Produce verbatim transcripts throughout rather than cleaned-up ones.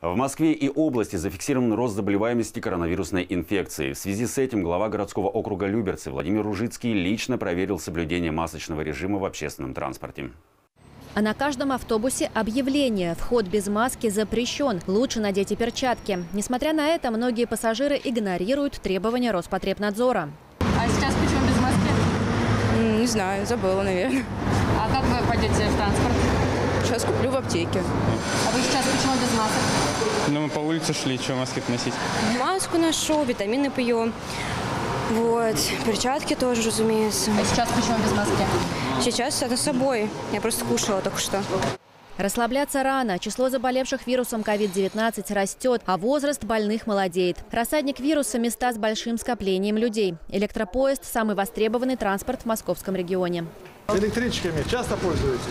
В Москве и области зафиксирован рост заболеваемости коронавирусной инфекцией. В связи с этим глава городского округа Люберцы Владимир Ружицкий лично проверил соблюдение масочного режима в общественном транспорте. А на каждом автобусе объявление: вход без маски запрещен, лучше надеть и перчатки. Несмотря на это, многие пассажиры игнорируют требования Роспотребнадзора. А сейчас почему без маски? Не знаю, забыла, наверное. А как вы пойдете в транспорт? Сейчас куплю в аптеке. А вы сейчас почему без масок? Ну, мы по улице шли, что маски носить? Маску ношу, витамины пью. Вот, перчатки тоже, разумеется. А сейчас почему без маски? Сейчас это с собой. Я просто кушала только что. Расслабляться рано. Число заболевших вирусом ковид девятнадцать растет, а возраст больных молодеет. Рассадник вируса – места с большим скоплением людей. Электропоезд – самый востребованный транспорт в московском регионе. Электричками часто пользуетесь?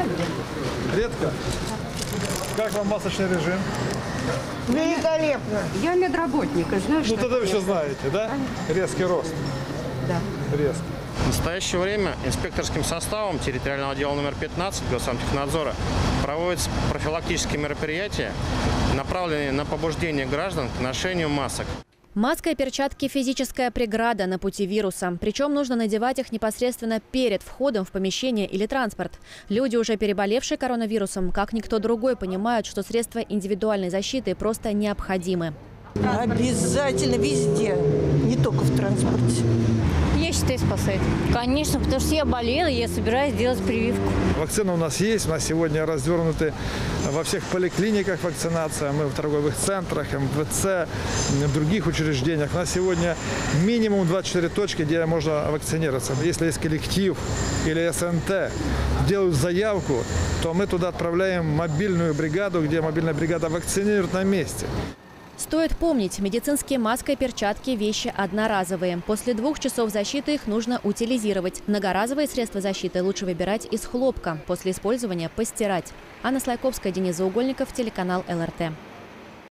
Редко? Как вам масочный режим? Великолепно. Я медработник, знаешь. Ну тогда вы все знаете, да? Резкий рост. Да. Резкий. В настоящее время инспекторским составом территориального отдела номер пятнадцать Госантехнадзора проводятся профилактические мероприятия, направленные на побуждение граждан к ношению масок. Маска и перчатки – физическая преграда на пути вируса. Причем нужно надевать их непосредственно перед входом в помещение или транспорт. Люди, уже переболевшие коронавирусом, как никто другой, понимают, что средства индивидуальной защиты просто необходимы. Обязательно везде, не только в транспорте. Я считаю, спасает. Конечно, потому что я болела, я собираюсь делать прививку. Вакцина у нас есть. У нас сегодня развернуты во всех поликлиниках вакцинация. Мы в торговых центрах, эм вэ цэ, в других учреждениях. У нас сегодня минимум двадцать четыре точки, где можно вакцинироваться. Если есть коллектив или эс эн тэ, делают заявку, то мы туда отправляем мобильную бригаду, где мобильная бригада вакцинирует на месте. Стоит помнить, медицинские маски и перчатки – вещи одноразовые. После двух часов защиты их нужно утилизировать. Многоразовые средства защиты лучше выбирать из хлопка. После использования постирать. Анна Слайковская, Денис Заугольников, телеканал эл эр тэ.